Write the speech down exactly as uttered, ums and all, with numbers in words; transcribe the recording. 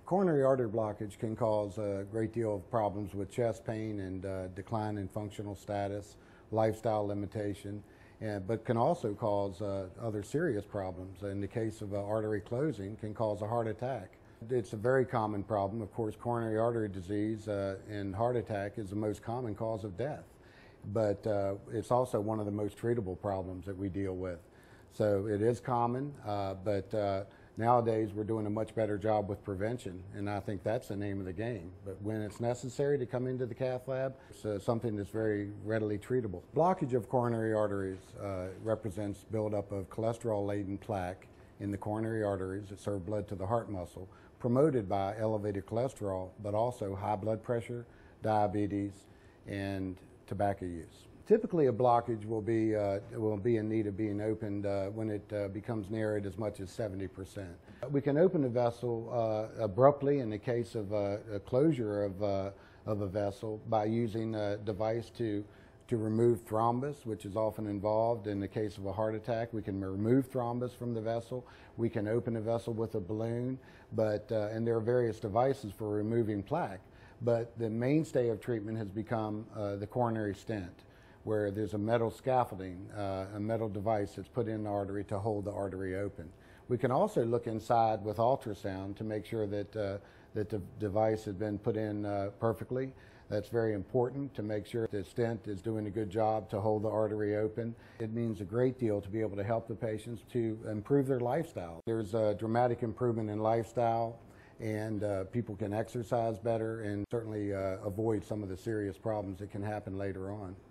Coronary artery blockage can cause a great deal of problems with chest pain and uh, decline in functional status, lifestyle limitation, and, but can also cause uh, other serious problems. In the case of uh, artery closing, can cause a heart attack. It's a very common problem. Of course, coronary artery disease uh, and heart attack is the most common cause of death, but uh, it's also one of the most treatable problems that we deal with. So it is common, uh, but uh, nowadays we're doing a much better job with prevention, and I think that's the name of the game. But when it's necessary to come into the cath lab, it's uh, something that's very readily treatable. Blockage of coronary arteries uh, represents buildup of cholesterol-laden plaque in the coronary arteries that serve blood to the heart muscle, promoted by elevated cholesterol, but also high blood pressure, diabetes, and tobacco use. Typically, a blockage will be, uh, will be in need of being opened uh, when it uh, becomes narrowed as much as seventy percent. We can open a vessel uh, abruptly in the case of uh, a closure of, uh, of a vessel by using a device to, to remove thrombus, which is often involved. In the case of a heart attack, we can remove thrombus from the vessel. We can open a vessel with a balloon, but, uh, and there are various devices for removing plaque. But the mainstay of treatment has become uh, the coronary stent, where there's a metal scaffolding, uh, a metal device that's put in the artery to hold the artery open. We can also look inside with ultrasound to make sure that, uh, that the device has been put in uh, perfectly. That's very important to make sure the stent is doing a good job to hold the artery open. It means a great deal to be able to help the patients to improve their lifestyle. There's a dramatic improvement in lifestyle, and uh, people can exercise better and certainly uh, avoid some of the serious problems that can happen later on.